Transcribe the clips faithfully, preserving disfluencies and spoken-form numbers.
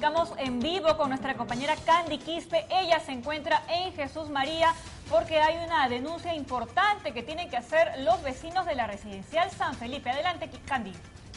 Estamos en vivo con nuestra compañera Candy Quispe. Ella se encuentra en Jesús María porque hay una denuncia importante que tienen que hacer los vecinos de la residencial San Felipe. Adelante, Candy.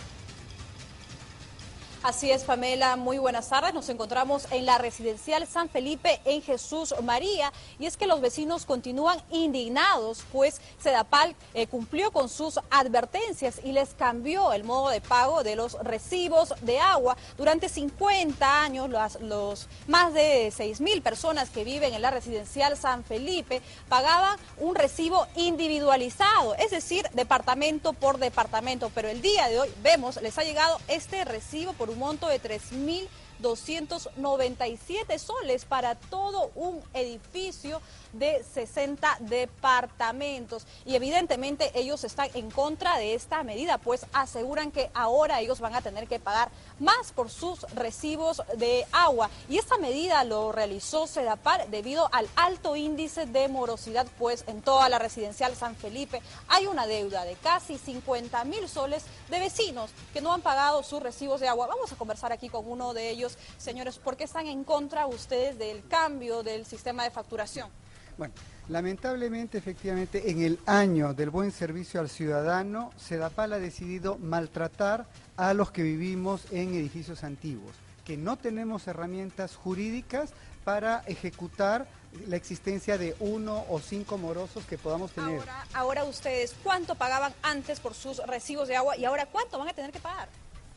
Así es, Pamela, muy buenas tardes. Nos encontramos en la residencial San Felipe en Jesús María y es que los vecinos continúan indignados, pues Sedapal eh, cumplió con sus advertencias y les cambió el modo de pago de los recibos de agua. Durante cincuenta años, los, los más de seis mil personas que viven en la residencial San Felipe pagaban un recibo individualizado, es decir, departamento por departamento, pero el día de hoy vemos, les ha llegado este recibo por un monto de tres mil doscientos noventa y siete soles para todo un edificio de sesenta departamentos. Y evidentemente ellos están en contra de esta medida, pues aseguran que ahora ellos van a tener que pagar más por sus recibos de agua. Y esta medida lo realizó Sedapal debido al alto índice de morosidad, pues en toda la residencial San Felipe hay una deuda de casi cincuenta mil soles de vecinos que no han pagado sus recibos de agua. Vamos a conversar aquí con uno de ellos. Señores, ¿por qué están en contra ustedes del cambio del sistema de facturación? Bueno, lamentablemente, efectivamente, en el año del buen servicio al ciudadano, Sedapal ha decidido maltratar a los que vivimos en edificios antiguos, que no tenemos herramientas jurídicas para ejecutar la existencia de uno o cinco morosos que podamos tener. Ahora, ahora ustedes, ¿cuánto pagaban antes por sus recibos de agua y ahora cuánto van a tener que pagar?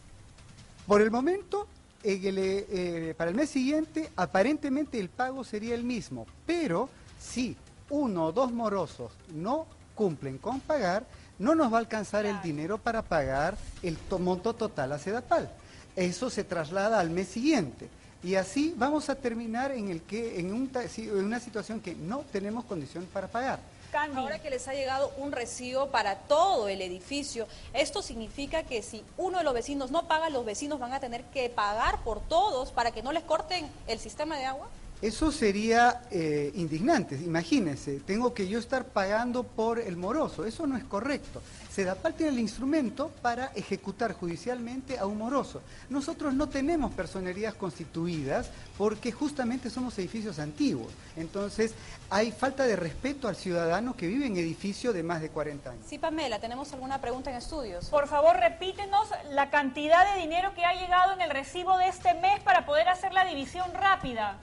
Por el momento, en el, eh, para el mes siguiente, aparentemente el pago sería el mismo, pero si uno o dos morosos no cumplen con pagar, no nos va a alcanzar claro. el dinero para pagar el to monto total a Sedapal. Eso se traslada al mes siguiente. Y así vamos a terminar en, el que, en, un, en una situación que no tenemos condición para pagar. Candy. Ahora que les ha llegado un recibo para todo el edificio, esto significa que si uno de los vecinos no paga, los vecinos van a tener que pagar por todos para que no les corten el sistema de agua. Eso sería eh, indignante, imagínense, tengo que yo estar pagando por el moroso, eso no es correcto. Sedapal tiene el instrumento para ejecutar judicialmente a un moroso. Nosotros no tenemos personerías constituidas porque justamente somos edificios antiguos, entonces hay falta de respeto al ciudadano que vive en edificios de más de cuarenta años. Sí, Pamela, ¿tenemos alguna pregunta en estudios? Por favor, repítenos la cantidad de dinero que ha llegado en el recibo de este mes para poder hacer la división rápida.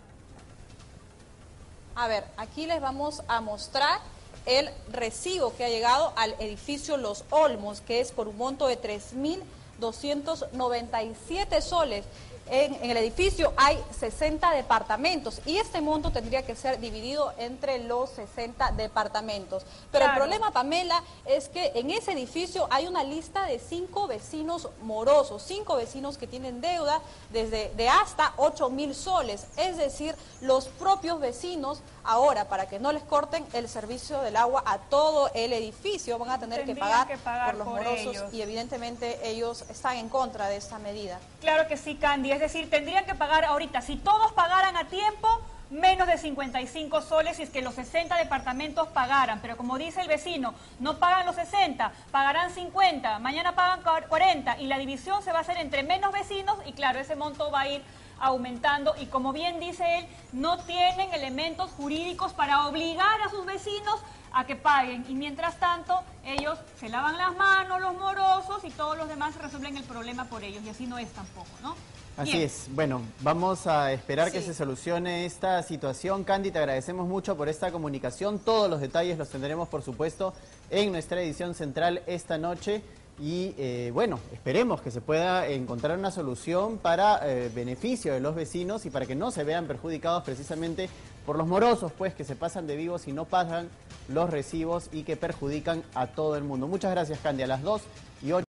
A ver, aquí les vamos a mostrar el recibo que ha llegado al edificio Los Olmos, que es por un monto de tres mil doscientos noventa y siete soles. En, en el edificio hay sesenta departamentos y este monto tendría que ser dividido entre los sesenta departamentos. Pero claro. El problema, Pamela, es que en ese edificio hay una lista de cinco vecinos morosos, cinco vecinos que tienen deuda desde de hasta ocho mil soles. Es decir, los propios vecinos ahora, para que no les corten el servicio del agua a todo el edificio, van a tener que pagar, que pagar por los por morosos ellos. Y evidentemente ellos están en contra de esta medida. Claro que sí, Candy. Es decir, tendrían que pagar ahorita, si todos pagaran a tiempo, menos de cincuenta y cinco soles si es que los sesenta departamentos pagaran. Pero como dice el vecino, no pagan los sesenta, pagarán cincuenta, mañana pagan cuarenta y la división se va a hacer entre menos vecinos y claro, ese monto va a ir aumentando y como bien dice él, no tienen elementos jurídicos para obligar a sus vecinos a que paguen y mientras tanto ellos se lavan las manos, los morosos y todos los demás resuelven el problema por ellos y así no es tampoco, ¿no? Así Bien. es. Bueno, vamos a esperar sí. que se solucione esta situación. Candy, te agradecemos mucho por esta comunicación. Todos los detalles los tendremos, por supuesto, en nuestra edición central esta noche. Y eh, bueno, esperemos que se pueda encontrar una solución para eh, beneficio de los vecinos y para que no se vean perjudicados precisamente por los morosos, pues, que se pasan de vivos y no pagan los recibos y que perjudican a todo el mundo. Muchas gracias, Candy. A las dos y ocho.